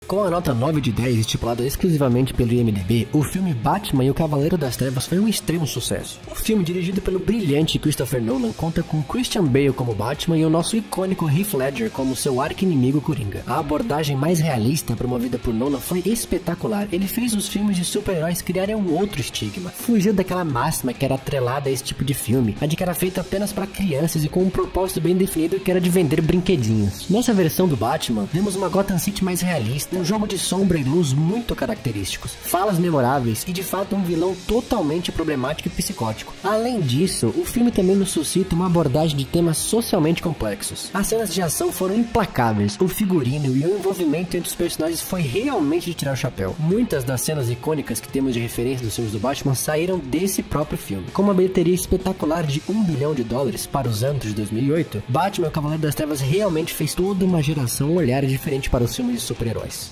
Com a nota 9 de 10 estipulada exclusivamente pelo IMDb, o filme Batman e o Cavaleiro das Trevas foi um extremo sucesso. O filme, dirigido pelo brilhante Christopher Nolan, conta com Christian Bale como Batman e o nosso icônico Heath Ledger como seu arqui-inimigo Coringa. A abordagem mais realista promovida por Nolan foi espetacular. Ele fez os filmes de super-heróis criarem um outro estigma. Fugiu daquela máxima que era atrelada a esse tipo de filme, a de que era feito apenas para crianças e com um propósito bem definido que era de vender brinquedinhos. Nessa versão do Batman, vemos uma Gotham City mais realista, um jogo de sombra e luz muito característicos, falas memoráveis e de fato um vilão totalmente problemático e psicótico. Além disso, o filme também nos suscita uma abordagem de temas socialmente complexos. As cenas de ação foram implacáveis, o figurino e o envolvimento entre os personagens foi realmente de tirar o chapéu. Muitas das cenas icônicas que temos de referência dos filmes do Batman saíram desse próprio filme. Com uma bilheteria espetacular de $1 bilhão para os anos de 2008, Batman e o Cavaleiro das Trevas realmente fez toda uma geração olhar diferente para os filmes de super-heróis.